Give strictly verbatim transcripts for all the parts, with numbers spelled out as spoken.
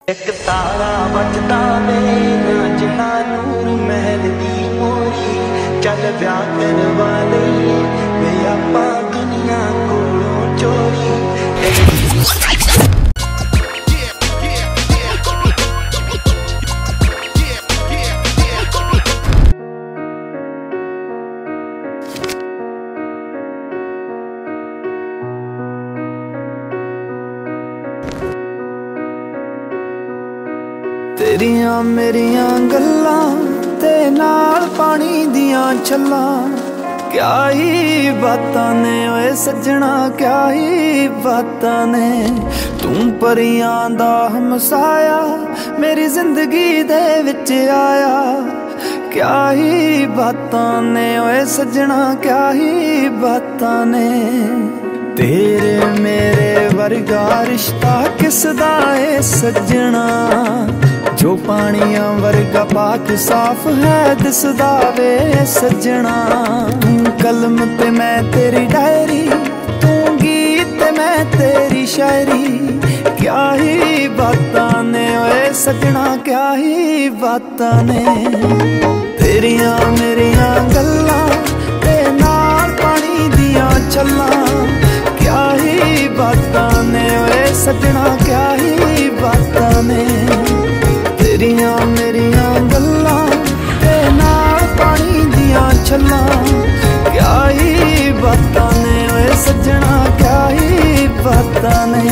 एक तारा बजदा वे नाचना नूर महल दी मोरी चल ब्याह करन वाले वे आपां दुनिया कोलों चोरी। तेरिया मेरिया गल्लां ते नाल पानी दियां छल्लां क्या ही बातां ने ओए सज्जणा क्या ही बातां ने। तू परियां दा हमसाया मेरी जिंदगी दे विच आया क्या ही बातां ने ओए सज्जणा क्या ही बातां ने। तेरे मेरे वर्गा रिश्ता किसदा है सज्जणा जो पानिया वर्गा पाक साफ है दिसदा वे सज्जणा। तू कलम ते मैं तेरी डायरी तू गीत ते मैं तेरी शायरी क्या ही बातां ने ओए सज्जणा क्या ही बातां ने। तेरिया मेरिया गल्लां ते नाल पानी दियां छल्लां क्या ही बातां ने ओए सज्जणा क्या ही बातां ने। तेरिया मेरिया गल्लां ते नाल पानी दियां छल्लां क्या ही बातां ने ओए सज्जणा क्या ही बातां ने।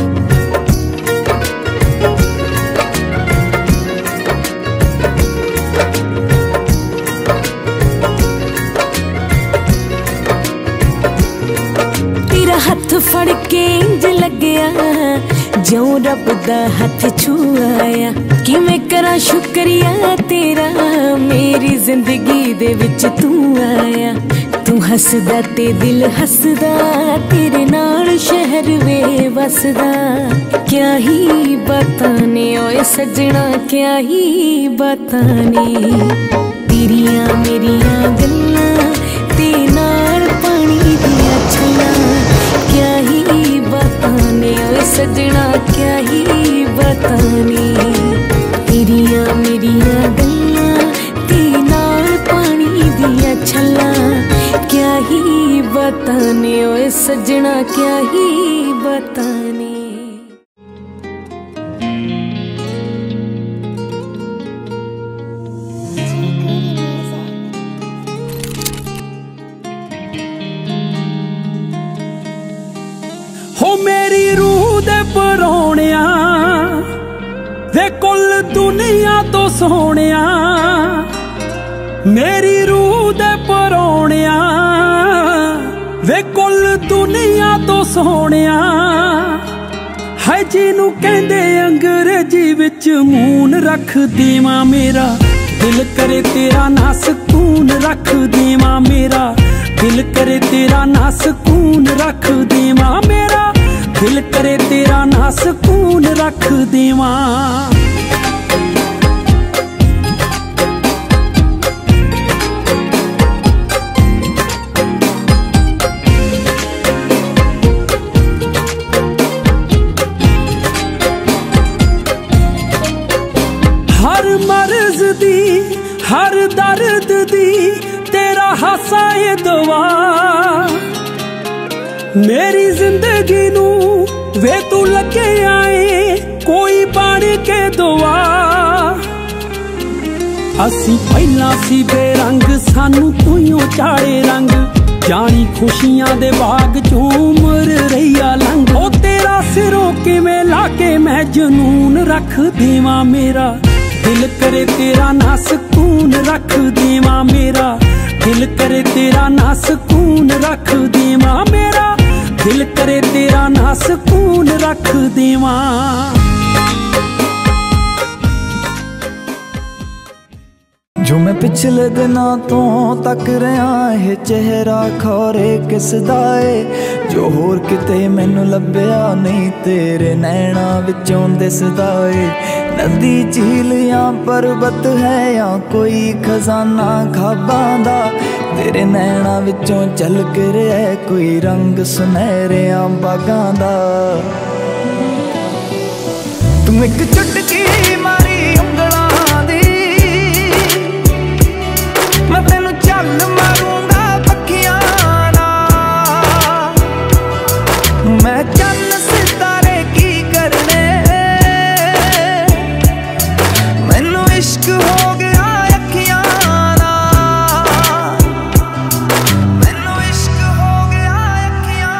हथ फड़ के इंज लग्या जो रब दा हथ छुआया कि मैं करा शुक्रिया तेरा मेरी जिंदगी दे विच तू आया। तू हसदा ते दिल हसदा तेरे नाल शहर वे वसदा क्या ही बातां ने ओए सज्जणा क्या ही बातां ने। तेरिया मेरिया गल्लां ते नाल पानी दियां छल्लां क्या ही बातां ने ओए सज्जणा क्या ही बातां ने। तेरिया मेरिया गल्लां ते नाल पानी दियां छल्लां क्या ही बातां ने ओए सज्जणा क्या ही बातां ने। हो मेरी रूह दे परौणिया वे कुल दुनिया तो सोहणिया मेरी रूह दे परौणिया वे कुल दुनिया तो सोहणिया है जिनू कहंदे अंग्रेजी विच मून रख देवां मेरा दिल करे तेरा ना सकून रख देवां मेरा दिल करे तेरा ना सकून रख देवां मेरा दिल करे तेरा ना सकून रख देवां। हर मर्ज दी हर दर्द दी तेरा हासा ये दवा मेरी जिंदगी नू वे तू लगे आए कोई बन के दुआ। असी पहला सी बेरंग सानू तूं चाड़े रंग जानी खुशियां दे बाग चूमर रहिया लंघ ओ तेरा सिरों किवें लाके मैं जनून रख देवां मेरा दिल करे तेरा ना सकून रख देवां मेरा दिल करे तेरा ना सकून रख देवां मेरा दिल करे तेरा ना सकून रख देवां। जो मैं पिछले दिना तो तक रहा है चेहरा खौरे किसदा है जो होर किते मैनू लभ्या नहीं तेरे नैना विचों दिसदा है। नदी झील या पर्वत है या कोई खजाना खाबां दा तेरे नैना विचों झलक रहा है कोई रंग सुनहरे बागां दा। तू तू एक चुटकी मारी उंगलां दी मैं तेनू चल मारूंगा पक्खियां नाल। मैं चल सितारे की करने मैनू इश्क हो गया अखियां नाल। मैनू इश्क हो गया अखियां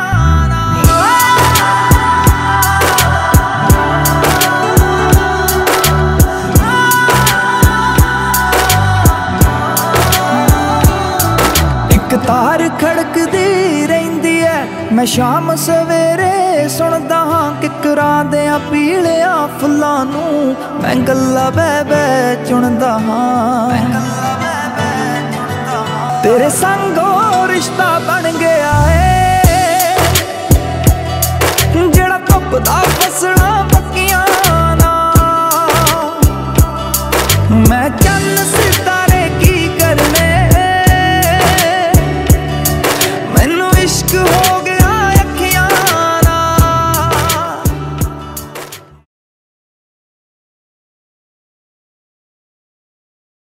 तार खड़कदी रहिंदी है मैं शाम सवेरे सुनदा हाँ किकरां देयां पीलियां फुल्लां नूं मैं गल्लां बह बह चुनदा हाँ। तेरे संगो रिश्ता बन गया है जेड़ा धुप दा